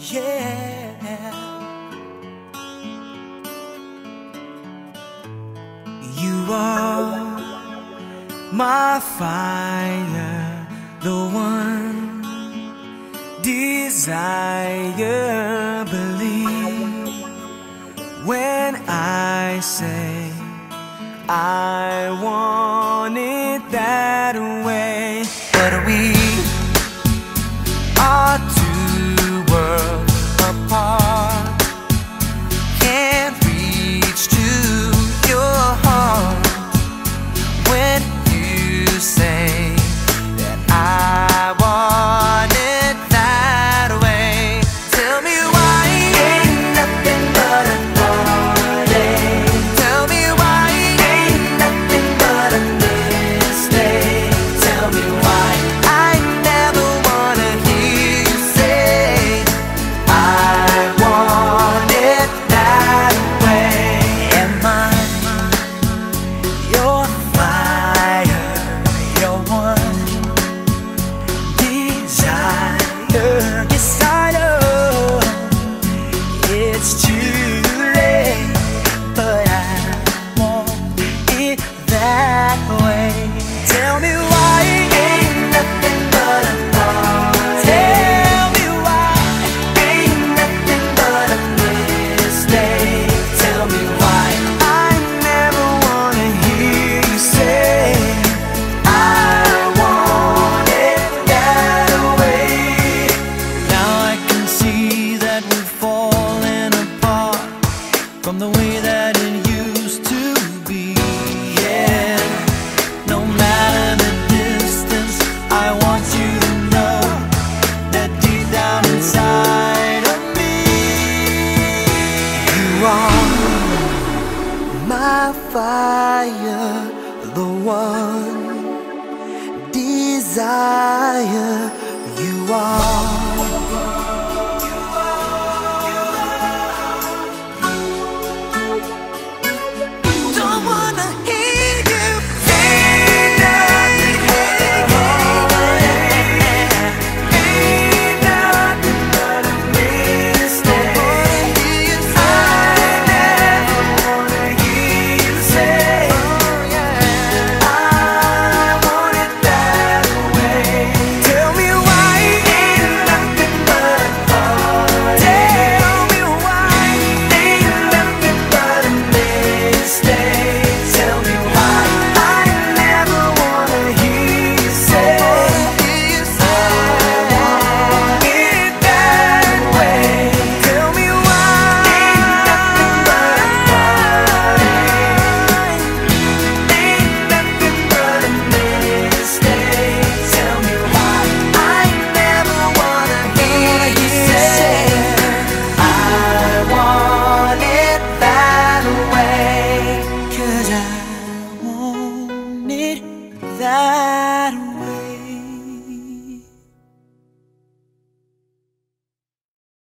Yeah. You are my fire, the one desire. Believe when I say I want it that way. But we are two worlds apart, can't reach to your heart when you say that I want it that way. Tell me why ain't nothing but a heartache. Tell me why ain't nothing but a mistake. Tell me why I never wanna hear you say I want it that way. Am I your fire, your one desire? Yes, I know it's too late, but I want it that way. Tell me why ain't nothing but a heartache. Tell me why ain't nothing but a mistake. Tell me why I never wanna hear you say I want it that way. Now I can see that we've fallen apart from the way that it used to be. Yeah, no matter the distance, I want you to know that deep down inside of me, you are my fire, the one desire. You are. Don't wanna hear you say nothing. Ain't nothing but a mistake. I never wanna hear you say I want it that way. Tell me why ain't nothing but a heartache. Tell me why ain't nothing but a mistake. Tell me why I never wanna hear you say I want it that way. Tell me why ain't nothing but a heartache. Ain't nothing but a mistake. Tell me why I never wanna hear you say I want it that way. 'Cause I want it that